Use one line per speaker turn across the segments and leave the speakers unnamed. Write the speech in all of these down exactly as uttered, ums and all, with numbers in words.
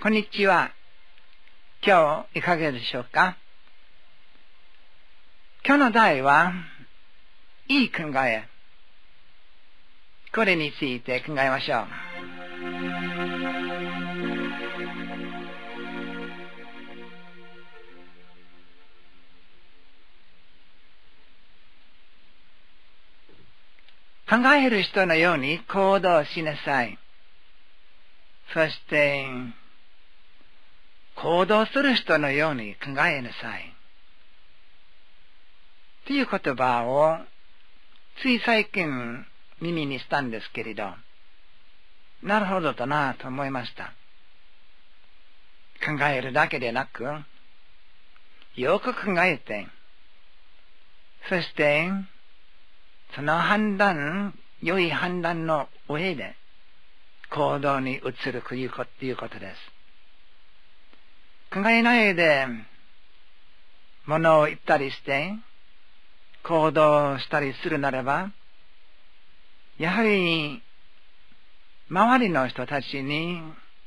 こんにちは。今日いかがでしょうか。今日の題は、いい考え。これについて考えましょう。考える人のように行動しなさい。そして、行動する人のように考えなさい。という言葉を、つい最近耳にしたんですけれど、なるほどだなと思いました。考えるだけでなく、よく考えて、そして、その判断、良い判断の上で、行動に移るということです。考えないで、物を言ったりして、行動したりするならば、やはり、周りの人たちに、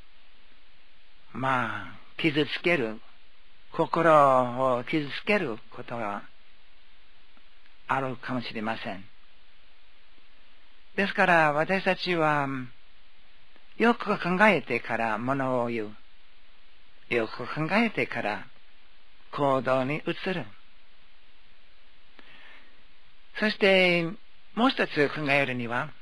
まあ、傷つける、心を傷つけることがあるかもしれません。ですから、私たちは、よく考えてから物を言う。よく考えてから行動に移る。そして、もう一つ考えるには、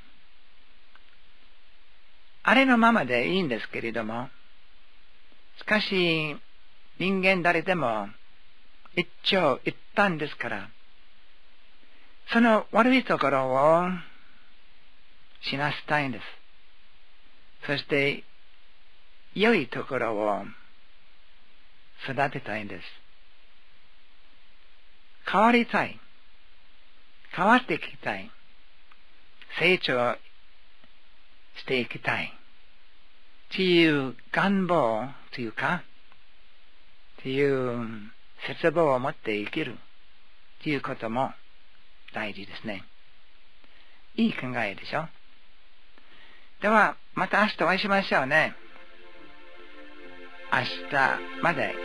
あれのままでいいんですけれども、しかし、人間誰でも一長一短ですから、その悪いところを死なせたいんです。そして、良いところを育てたいんです。変わりたい。変わっていきたい。成長していきたい。っていう願望というか、っていう絶望を持って生きるということも大事ですね。いい考えでしょ。では、また明日お会いしましょうね。明日まで。